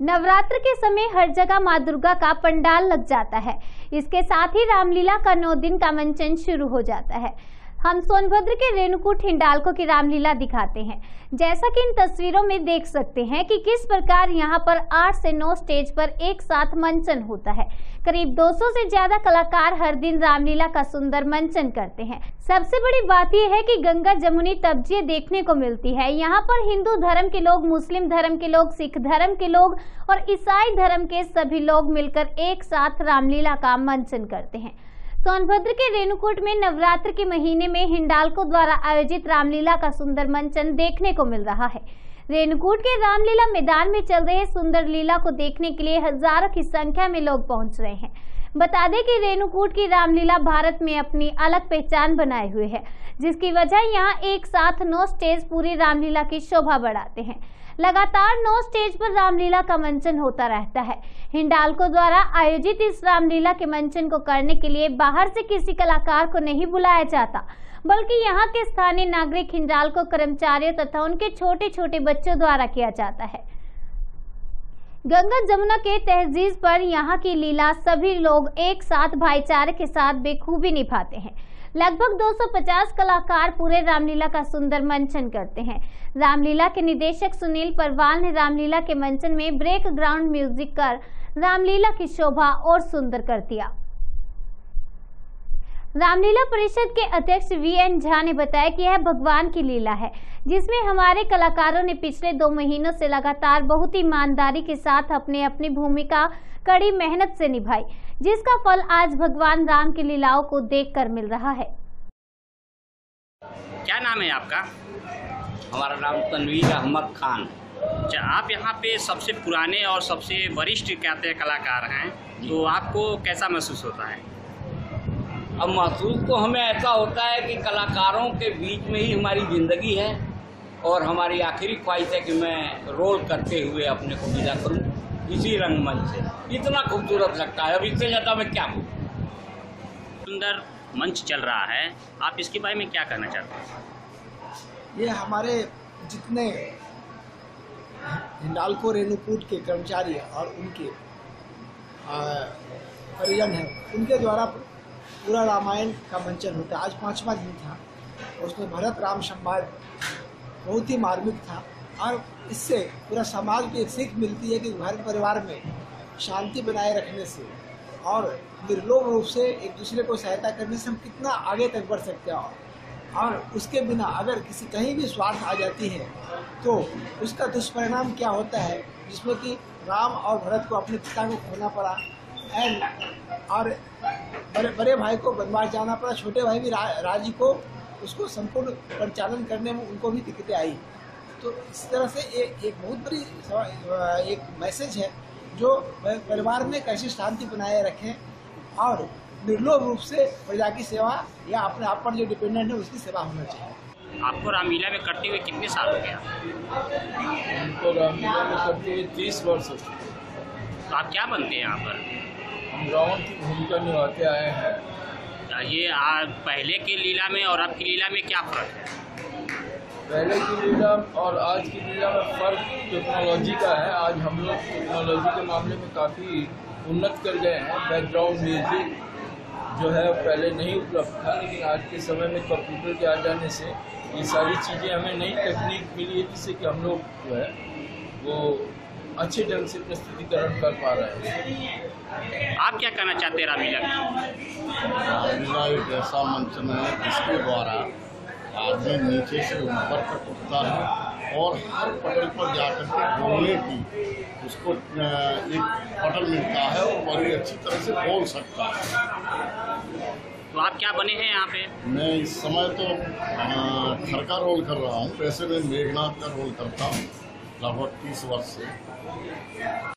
नवरात्र के समय हर जगह मां दुर्गा का पंडाल लग जाता है। इसके साथ ही रामलीला का 9 दिन का मंचन शुरू हो जाता है। हम सोनभद्र के रेणुकूट हिंडाल्को की रामलीला दिखाते हैं। जैसा कि इन तस्वीरों में देख सकते हैं कि किस प्रकार यहां पर 8 से 9 स्टेज पर एक साथ मंचन होता है। करीब 200 से ज्यादा कलाकार हर दिन रामलीला का सुंदर मंचन करते हैं। सबसे बड़ी बात यह है कि गंगा जमुनी तबजिए देखने को मिलती है। यहाँ पर हिंदू धर्म के लोग, मुस्लिम धर्म के लोग, सिख धर्म के लोग और ईसाई धर्म के सभी लोग मिलकर एक साथ रामलीला का मंचन करते हैं। सोनभद्र के रेणुकूट में नवरात्र के महीने में हिंडाल्को द्वारा आयोजित रामलीला का सुंदर मंचन देखने को मिल रहा है। रेणुकूट के रामलीला मैदान में चल रहे सुंदर लीला को देखने के लिए हजारों की संख्या में लोग पहुंच रहे हैं। बता दें कि रेणुकूट की रामलीला भारत में अपनी अलग पहचान बनाए हुए है, जिसकी वजह यहाँ एक साथ 9 स्टेज पूरी रामलीला की शोभा बढ़ाते हैं। लगातार 9 स्टेज पर रामलीला का मंचन होता रहता है। हिंडाल्को द्वारा आयोजित इस रामलीला के मंचन को करने के लिए बाहर से किसी कलाकार को नहीं बुलाया जाता, बल्कि यहाँ के स्थानीय नागरिक, हिंडाल्को कर्मचारियों तथा उनके छोटे छोटे बच्चों द्वारा किया जाता है। गंगा जमुना के तहजीब पर यहाँ की लीला सभी लोग एक साथ भाईचारे के साथ बेखूबी निभाते हैं। लगभग 250 कलाकार पूरे रामलीला का सुंदर मंचन करते हैं। रामलीला के निदेशक सुनील परवाल ने रामलीला के मंचन में ब्रेक ग्राउंड म्यूजिक कर रामलीला की शोभा और सुंदर कर दिया। रामलीला परिषद के अध्यक्ष VN झा ने बताया कि यह भगवान की लीला है, जिसमें हमारे कलाकारों ने पिछले 2 महीनों से लगातार बहुत ईमानदारी के साथ अपनी भूमिका कड़ी मेहनत से निभाई, जिसका फल आज भगवान राम की लीलाओं को देखकर मिल रहा है। क्या नाम है आपका? हमारा नाम तनवीर अहमद खान। अच्छा, आप यहाँ पे सबसे पुराने और सबसे वरिष्ठ कहते हैं कलाकार हैं, तो आपको कैसा महसूस होता है? अब महसूस तो हमें ऐसा होता है कि कलाकारों के बीच में ही हमारी ज़िंदगी है और हमारी आखिरी ख्वाहिश है कि मैं रोल करते हुए अपने को विदा करूं इसी रंगमंच से। इतना खूबसूरत लगता है, अब इससे ज़्यादा मैं क्या बोलूं। सुंदर मंच चल रहा है, आप इसके बारे में क्या कहना चाहते हैं? ये हमारे जितने हिंडाल्को रेणुकूट के कर्मचारी और उनके परिजन हैं, उनके द्वारा पूरा रामायण का मंचन होता है। आज 5वां दिन था, उसमें भरत राम संवाद बहुत ही मार्मिक था और इससे पूरा समाज को एक सीख मिलती है कि घर परिवार में शांति बनाए रखने से और निर्लोभ रूप से एक दूसरे को सहायता करने से हम कितना आगे तक बढ़ सकते हैं। और उसके बिना अगर किसी कहीं भी स्वार्थ आ जाती है तो उसका दुष्परिणाम क्या होता है, जिसमें कि राम और भरत को अपने पिता को खोना पड़ा और बड़े भाई को वनवास जाना पड़ा, छोटे भाई भी राज्य को उसको संपूर्ण परिचालन करने में उनको भी दिक्कतें आई। तो इस तरह से एक बहुत बड़ी एक मैसेज है जो परिवार में कैसे शांति बनाए रखें और निर्लोभ रूप से प्रजा की सेवा या अपने आप पर जो डिपेंडेंट है उसकी सेवा होना चाहिए। आपको रामलीला में करते हुए कितने साल हो गया? हमको रामलीला में करते हुए 30 वर्ष हो चुके। तो आप क्या बनते हैं यहाँ पर? हम रावण की भूमिका निभाते आए हैं। ये पहले की लीला में और अब की लीला में क्या फ़र्क है? पहले की लीला और आज की लीला में फ़र्क टेक्नोलॉजी का है। आज हम लोग टेक्नोलॉजी के मामले में काफ़ी उन्नत कर गए हैं। बैकग्राउंड म्यूजिक जो है पहले नहीं उपलब्ध था, लेकिन आज के समय में कंप्यूटर के आ जाने से ये सारी चीज़ें हमें नई तकनीक मिली है, जिससे कि हम लोग जो है वो अच्छे ढंग से प्रस्तुतिकरण कर पा रहे हैं। आप क्या कहना चाहते हैं रामलीला में? रामलीला एक ऐसा मंचन है जिसके द्वारा आदमी नीचे से ऊपर तक उठता है और हर पटल पर जाकर के बोलने की उसको एक पटल मिलता है और बड़ी अच्छी तरह से बोल सकता है। तो आप क्या बने हैं यहाँ पे? मैं इस समय तो खर का रोल कर रहा हूँ। वैसे मैं मेघनाथ का रोल करता हूँ लगभग 30 वर्ष से।